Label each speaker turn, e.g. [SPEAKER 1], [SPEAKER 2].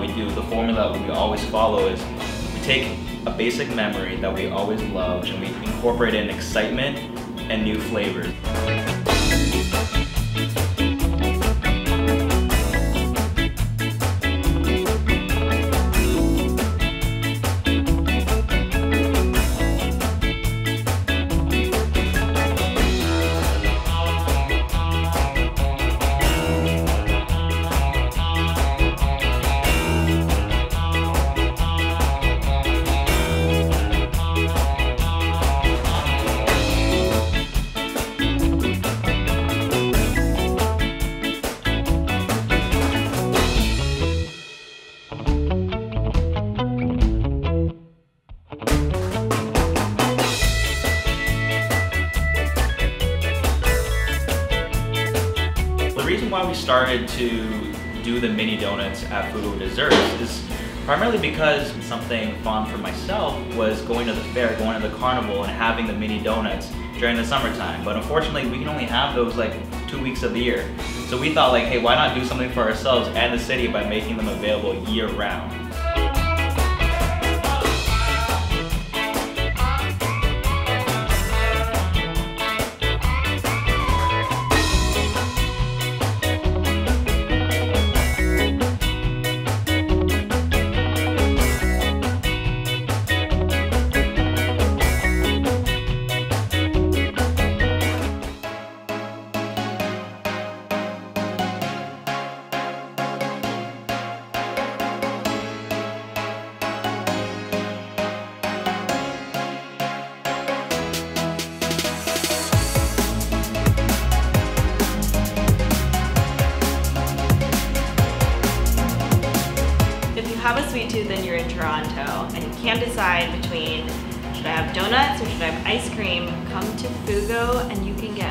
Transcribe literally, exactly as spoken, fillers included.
[SPEAKER 1] we do, the formula that we always follow is we take a basic memory that we always loved and we incorporate in excitement and new flavors. The reason why we started to do the mini donuts at Fugo Desserts is primarily because something fun for myself was going to the fair, going to the carnival and having the mini donuts during the summertime. But unfortunately, we can only have those like two weeks of the year. So we thought like, hey, why not do something for ourselves and the city by making them available year round?
[SPEAKER 2] If you have a sweet tooth and you're in Toronto and you can't decide between should I have donuts or should I have ice cream, come to Fugo and you can get